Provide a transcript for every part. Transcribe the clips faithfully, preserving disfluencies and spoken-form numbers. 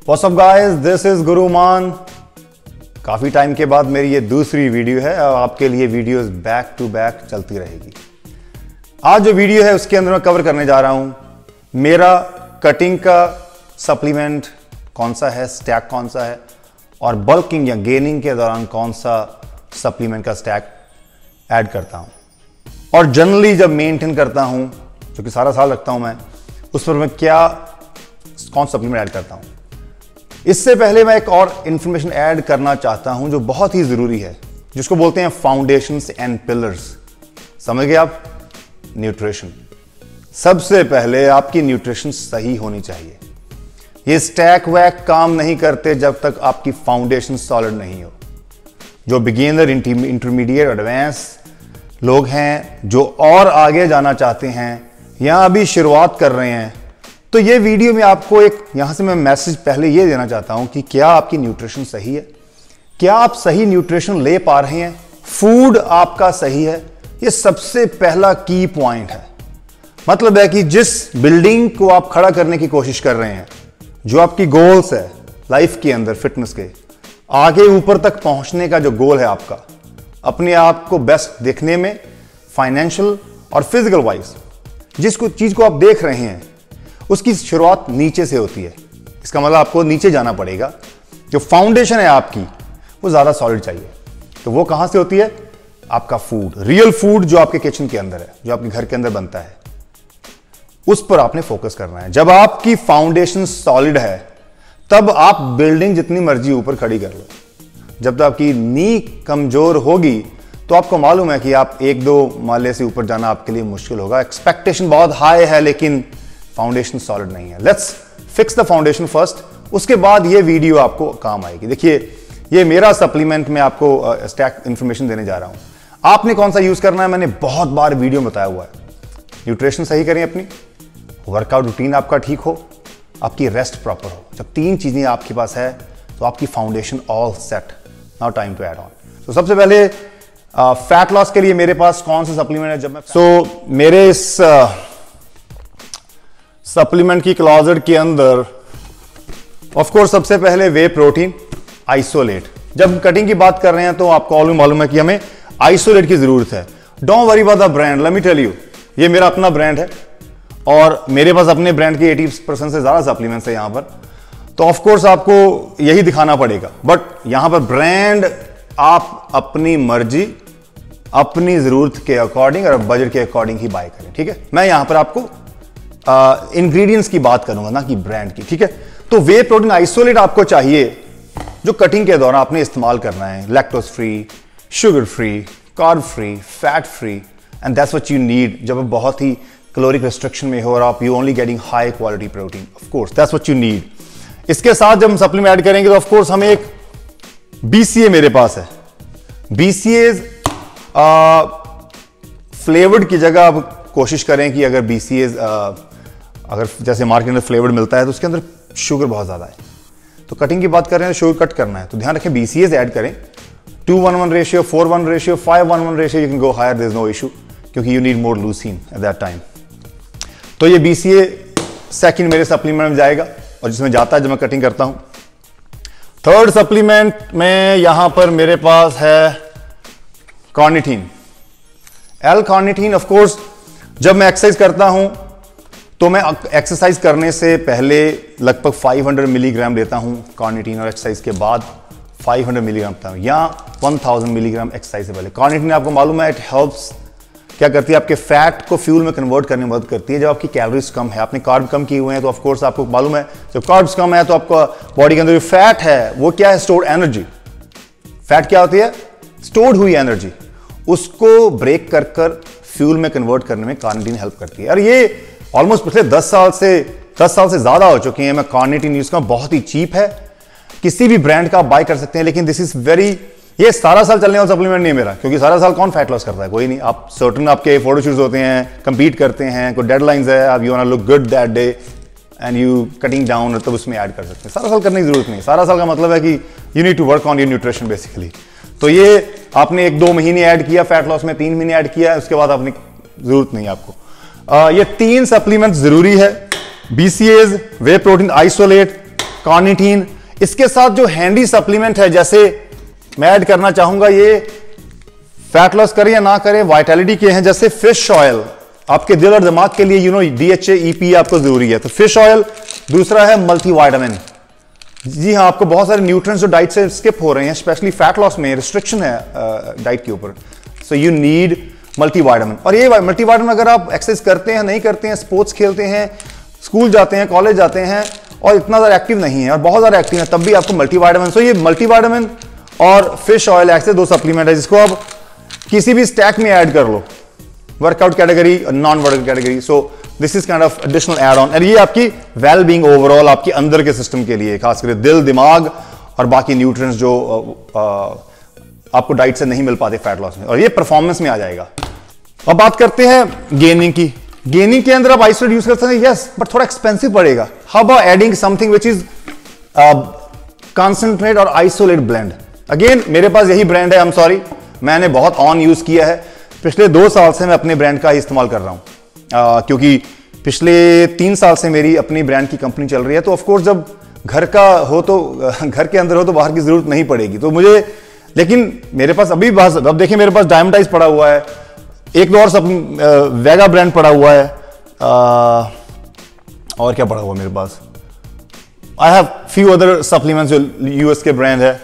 What's up guys, this is Guruman. काफी टाइम के बाद मेरी ये दूसरी वीडियो है और आपके लिए वीडियोस बैक टू बैक चलती रहेगी। आज जो वीडियो है उसके अंदर मैं कवर करने जा रहा हूं मेरा कटिंग का सप्लीमेंट कौन सा है, स्टैक कौन सा है, और बल्किंग या गेनिंग के दौरान कौन सा सप्लीमेंट का स्टैक ऐड करता हूं, और जनरली जब मेंटेन करता हूं, जो कि सारा साल रखता हूं मैं, उस पर मैं क्या कौन सप्लीमेंट ऐड करता हूं। इससे पहले मैं एक और इंफॉर्मेशन ऐड करना चाहता हूं जो बहुत ही जरूरी है, जिसको बोलते हैं फाउंडेशंस एंड पिलर्स। समझ गए आप? न्यूट्रिशन। सबसे पहले आपकी न्यूट्रिशन सही होनी चाहिए। ये स्टैक वैक काम नहीं करते जब तक आपकी फाउंडेशन सॉलिड नहीं हो। जो बिगिनर, इंटरमीडिएट, एडवांस लोग हैं जो और आगे जाना चाहते हैं या अभी शुरुआत कर रहे हैं, तो ये वीडियो में आपको एक यहां से मैं मैसेज पहले ये देना चाहता हूं कि क्या आपकी न्यूट्रिशन सही है, क्या आप सही न्यूट्रिशन ले पा रहे हैं, फूड आपका सही है। ये सबसे पहला की पॉइंट है। मतलब है कि जिस बिल्डिंग को आप खड़ा करने की कोशिश कर रहे हैं, जो आपकी गोल्स है लाइफ के अंदर, फिटनेस के आगे ऊपर तक पहुंचने का जो गोल है आपका, अपने आप को बेस्ट देखने में, फाइनेंशियल और फिजिकल वाइज, जिसको चीज को आप देख रहे हैं, उसकी शुरुआत नीचे से होती है। इसका मतलब आपको नीचे जाना पड़ेगा। जो फाउंडेशन है आपकी वो ज्यादा सॉलिड चाहिए। तो वो कहां से होती है? आपका फूड, रियल फूड जो आपके किचन के अंदर है, जो आपके घर के अंदर बनता है, उस पर आपने फोकस करना है। जब आपकी फाउंडेशन सॉलिड है तब आप बिल्डिंग जितनी मर्जी ऊपर खड़ी कर लो। जब तक आपकी नी कमजोर होगी तो आपको मालूम है कि आप एक दो माले से ऊपर जाना आपके लिए मुश्किल होगा। एक्सपेक्टेशन बहुत हाई है लेकिन फाउंडेशन सॉलिड नहीं है। Let's fix the foundation first, उसके बाद ये वीडियो आपको काम आएगी। देखिए, ये मेरा सप्लीमेंट में आपको स्टैक इंफॉर्मेशन देने जा रहा हूं। आपने कौन सा यूज करना है मैंने बहुत बार वीडियो में बताया हुआ है। न्यूट्रिशन सही करें अपनी, वर्कआउट रूटीन आपका ठीक हो, आपकी रेस्ट प्रॉपर हो। जब तीन चीजें आपके पास है तो आपकी foundation all set. Now time to add on. तो सबसे पहले फैट uh, लॉस के लिए मेरे पास कौन सा सप्लीमेंट है। जब मैं सो so, मेरे इस सप्लीमेंट uh, की क्लॉजेट के अंदर ऑफ कोर्स सबसे पहले वे प्रोटीन आइसोलेट। जब कटिंग की बात कर रहे हैं तो आपको ऑलरेडी मालूम है कि हमें आइसोलेट की जरूरत है। Don't worry about the brand, let me tell you, ये मेरा अपना ब्रांड है और मेरे पास अपने ब्रांड के अस्सी परसेंट से ज्यादा सप्लीमेंट्स है यहां पर। तो ऑफ कोर्स आपको यही दिखाना पड़ेगा, बट यहां पर ब्रांड आप अपनी मर्जी, अपनी जरूरत के अकॉर्डिंग और बजट के अकॉर्डिंग ही बाय करें। ठीक है, मैं यहां पर आपको इंग्रेडिएंट्स की बात करूंगा, ना कि ब्रांड की। ठीक है, तो वे प्रोटीन आइसोलेट आपको चाहिए जो कटिंग के दौरान आपने इस्तेमाल करना है। Lactose free, sugar free, carb free, fat free, and that's what you need जब आप बहुत ही कैलोरिक रिस्ट्रिक्शन में हो और आप you only getting high quality protein. Of course that's what you need. इसके साथ जब हम सप्लीमेंट ऐड करेंगे तो ऑफ कोर्स हमें एक बीसीए मेरे पास है। बीसीए फ्लेवर्ड की जगह आप कोशिश करें कि अगर बीसीए अगर जैसे मार्केट में फ्लेवर्ड मिलता है तो उसके अंदर शुगर बहुत ज्यादा है। तो कटिंग की बात कर रहे हैं, शुगर कट करना है तो ध्यान रखें बीसीए ऐड करें। Two one one ratio, four one ratio, five one one ratio, you can go higher, there is no issue, क्योंकि you need more leucine at that time. तो ये बीसीए सेकंड मेरे सप्लीमेंट में जाएगा और जिसमें जाता है जब मैं कटिंग करता हूं। थर्ड सप्लीमेंट में यहां पर मेरे पास है carnitine, L carnitine. Of course जब मैं एक्सरसाइज करता हूं तो मैं एक्सरसाइज करने से पहले लगभग पाँच सौ मिलीग्राम लेता हूं कार्निटीन, और एक्सरसाइज के बाद पाँच सौ मिलीग्राम लेता हूं, या एक हज़ार मिलीग्राम एक्सरसाइज से पहले। कार्निटीन आपको मालूम है, इट हेल्प्स, क्या करती है, आपके फैट को फ्यूल में कन्वर्ट करने में मदद करती है। जब आपकी कैलोरीज कम है, आपने कार्ब कम किए हुए हैं, तो ऑफ कोर्स आपको मालूम है जब कार्ब्स कम है तो आपका बॉडी के अंदर जो फैट है वो क्या है, स्टोर्ड एनर्जी। फैट क्या होती है? स्टोर्ड हुई एनर्जी, उसको ब्रेक कर कर फ्यूल में कन्वर्ट करने में कार्निटीन हेल्प करती है। और ये ऑलमोस्ट पिछले दस साल से दस साल से ज्यादा हो चुके हैं मैं कार्निटीन यूज कर, बहुत ही चीप है, किसी भी ब्रांड का आप बाय कर सकते हैं। लेकिन दिस इज वेरी, ये सारा साल चलने वाला सप्लीमेंट नहीं है मेरा, क्योंकि सारा साल कौन फैट लॉस करता है? कोई नहीं। आप सर्टन आपके फोटोशूट्स होते हैं, कंपीट करते हैं, कोई डेडलाइंस है, आप you want to look good that day and you cutting down, तो उसमें ऐड कर सकते हैं। सारा साल करने की जरूरत नहीं। सारा साल का मतलब है कि you need to work on your nutrition basically. तो ये आपने एक दो महीने ऐड किया फैट लॉस में, तीन महीने ऐड किया, उसके बाद आपने जरूरत नहीं आपको। आ, ये तीन सप्लीमेंट जरूरी है, BCAAs, whey protein isolate carnitine. इसके साथ जो हैंडी सप्लीमेंट है, जैसे मैं ऐड करना चाहूंगा, ये फैट लॉस करे या ना करे, वाइटैलिटी के हैं, जैसे फिश ऑयल आपके दिल और दिमाग के लिए, यू नो, डीएचए ईपी आपको जरूरी है, तो फिश ऑयल। दूसरा है मल्टीविटामिन। जी हाँ, आपको बहुत सारे न्यूट्रिएंट्स जो डाइट से स्किप हो रहे हैं, स्पेशली फैट लॉस में रिस्ट्रिक्शन है डाइट uh, के ऊपर, सो यू नीड मल्टीविटामिन। और ये मल्टीविटामिन अगर आप एक्सरसाइज करते हैं, नहीं करते हैं, स्पोर्ट्स खेलते हैं, स्कूल जाते हैं, कॉलेज जाते हैं और इतना ज़्यादा एक्टिव नहीं है और बहुत ज़्यादा एक्टिव है, तब भी आपको मल्टीविटामिन। सो ये मल्टीविटामिन और फिश ऑयल ऐसे दो सप्लीमेंट है जिसको आप किसी भी स्टैक में ऐड कर लो, workout category, non workout category. So this is kind of additional add on, और ये आपकी वेल बीइंग ओवरऑल आपके अंदर के सिस्टम के लिए, खासकर दिल, दिमाग और बाकी न्यूट्रिएंट्स जो आ, आ, आपको डाइट से नहीं मिल पाते फैट लॉस में, और ये परफॉर्मेंस में आ जाएगा। अब बात करते हैं गेनिंग की। गेनिंग के अंदर आप आइसोलेट यूज कर सकते हैं, यस, बट थोड़ा एक्सपेंसिव पड़ेगा। How about adding something which is concentrate और आइसोलेट ब्लेंड। अगेन मेरे पास यही ब्रांड है, आई एम सॉरी, मैंने बहुत ऑन यूज किया है, पिछले दो साल से मैं अपने ब्रांड का ही इस्तेमाल कर रहा हूं, uh, क्योंकि पिछले तीन साल से मेरी अपनी ब्रांड की कंपनी चल रही है। तो ऑफकोर्स जब घर का हो तो घर के अंदर हो तो बाहर की जरूरत नहीं पड़ेगी, तो मुझे, लेकिन मेरे पास अभी बस, अब देखिए मेरे पास डायमंडाइज पड़ा हुआ है, एक दो और सब वेगा ब्रांड पड़ा हुआ है, आ, और क्या पड़ा हुआ मेरे पास, I have few other supplements जो यूएस के ब्रांड है,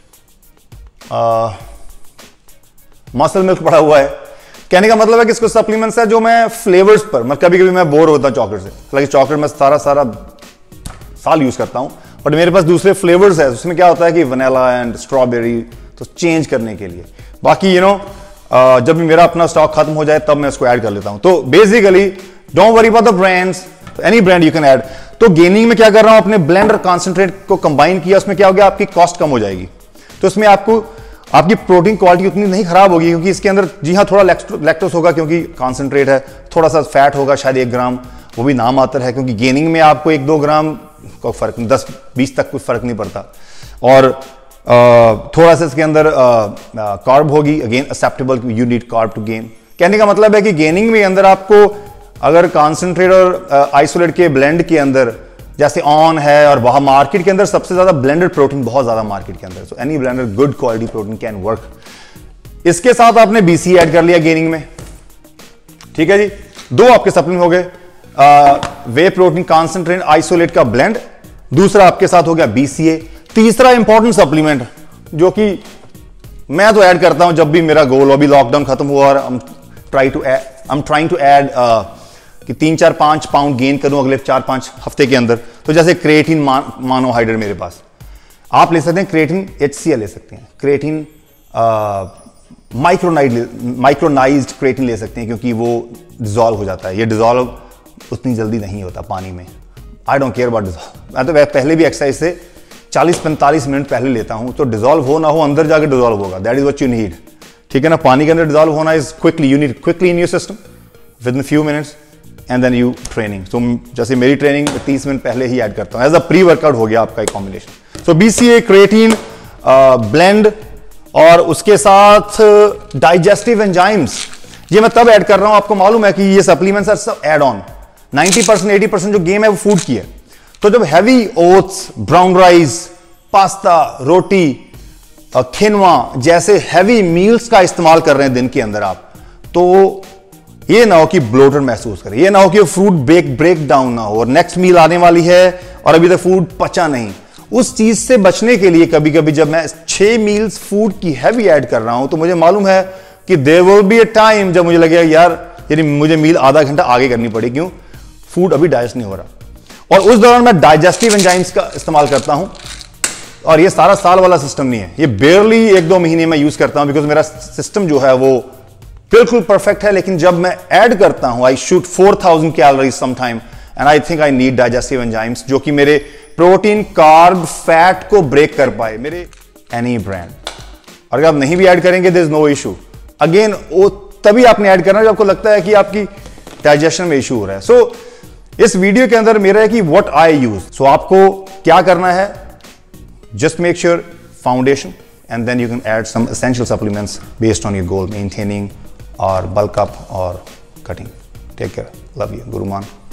मसल मिल्क पड़ा हुआ है। कहने का मतलब है कि इसको सप्लीमेंट्स है जो मैं फ्लेवर्स पर, मैं कभी कभी मैं बोर होता हूं चॉकलेट से, हालांकि चॉकलेट मैं सारा सारा साल यूज करता हूं, बट मेरे पास दूसरे फ्लेवर्स है, उसमें क्या होता है कि वनीला एंड स्ट्रॉबेरी, तो चेंज करने के लिए। बाकी यू नो Uh, जब भी मेरा अपना स्टॉक खत्म हो जाए तब मैं इसको ऐड कर लेता हूं। तो basically don't worry about the brands, any brand you can add. तो गेनिंग में क्या कर रहा हूं, अपने ब्लेंड और कॉन्सेंट्रेट को कंबाइन किया, उसमें क्या हो गया, आपकी कॉस्ट कम हो जाएगी। तो इसमें आपको आपकी प्रोटीन क्वालिटी उतनी नहीं खराब होगी, क्योंकि इसके अंदर जी हाँ थोड़ा लैक्टोस होगा क्योंकि कॉन्सेंट्रेट है, थोड़ा सा फैट होगा शायद एक ग्राम, वो भी नाम आतर है, क्योंकि गेनिंग में आपको एक दो ग्राम का फर्क, दस बीस तक कुछ फर्क नहीं पड़ता। और Uh, थोड़ा सा इसके अंदर कार्ब uh, uh, होगी, again acceptable, you need carb to gain. कहने का मतलब है कि गेनिंग में अंदर आपको अगर कॉन्सेंट्रेट और आइसोलेट uh, के ब्लेंड के अंदर जैसे ऑन है, और वहां मार्केट के अंदर सबसे ज्यादा ब्लेंडेड प्रोटीन बहुत ज्यादा मार्केट के अंदर, so any blended good quality protein can work. इसके साथ आपने बीसी ऐड कर लिया गेनिंग में, ठीक है जी, दो आपके सप्लीमेंट हो गए, वे प्रोटीन कॉन्सेंट्रेट आइसोलेट का ब्लेंड, दूसरा आपके साथ हो गया बीसीए। तीसरा इंपॉर्टेंट सप्लीमेंट जो कि मैं तो ऐड करता हूं जब भी मेरा गोल हो, अभी लॉकडाउन खत्म हुआ और I'm try to add, I'm trying to add uh, कि तीन चार पांच पाउंड गेन करूं अगले चार पांच हफ्ते के अंदर, तो जैसे क्रिएटिन मोनोहाइड्रेट मेरे पास आप ले सकते हैं, क्रिएटिन एचसीएल ले सकते हैं, क्रिएटिन माइक्रोनाइड माइक्रोनाइज्ड क्रिएटिन ले सकते हैं, क्योंकि वो डिजॉल्व हो जाता है, ये डिजॉल्व उतनी जल्दी नहीं होता पानी में। I don't care about dissolve, मैं तो पहले भी एक्सरसाइज से चालीस पैंतालीस मिनट पहले लेता हूं, तो डिजॉल्व हो ना हो अंदर जाके डिजॉल्व होगा, that is what you need, ठीक है ना। पानी के अंदर डिजॉल्व होना is quickly, you need quickly in your system within few minutes, and then you training. तो जैसे मेरी ट्रेनिंग तीस मिनट पहले ही ऐड करता हूं, एज अ प्री वर्कआउट हो गया आपका एक combination. So BCAA, creatine, blend, और उसके साथ डाइजेस्टिव एंजाइम्स, ये मैं तब ऐड कर रहा हूं, आपको मालूम है कि ये सप्लीमेंट्स आर सब add on, ninety percent eighty percent जो गेम है वो फूड की है। तो जब heavy oats, brown rice, pasta, रोटी, खिनवा जैसे हैवी मील्स का इस्तेमाल कर रहे हैं दिन के अंदर आप, तो ये ना हो कि ब्लोटेड महसूस करें, ये ना हो कि फूड ब्रेक ब्रेक डाउन ना हो और नेक्स्ट मील आने वाली है और अभी तक फूड पचा नहीं। उस चीज से बचने के लिए कभी कभी जब मैं छह मील्स फूड की हैवी ऐड कर रहा हूं, तो मुझे मालूम है कि there will be a time जब मुझे लगेगा यार यानी मुझे मील आधा घंटा आगे करनी पड़ेगी, क्यों, फूड अभी डाइजेस्ट नहीं हो रहा। और उस दौरान मैं डाइजेस्टिव एंजाइम्स का इस्तेमाल करता हूं, और ये सारा साल वाला सिस्टम नहीं है, ये बेयरली एक दो महीने में यूज करता हूं, बिकॉज मेरा सिस्टम जो है वो बिल्कुल परफेक्ट है। लेकिन जब मैं ऐड करता हूं, I shoot four thousand calories sometime, and I think I need digestive enzymes जो कि मेरे प्रोटीन, कार्ब, फैट को ब्रेक कर पाए, मेरे एनी ब्रांड। और अगर आप नहीं भी ऐड करेंगे there is no issue, again वो तभी आपने ऐड करना जब आपको लगता है कि आपकी डाइजेशन में इशू हो रहा है। सो so, इस वीडियो के अंदर मेरा है कि व्हाट आई यूज, सो आपको क्या करना है, just make sure foundation, and then you can add some essential supplements based on your goal, maintaining और बल्क अप और cutting. Take care, love you, Guru Mann.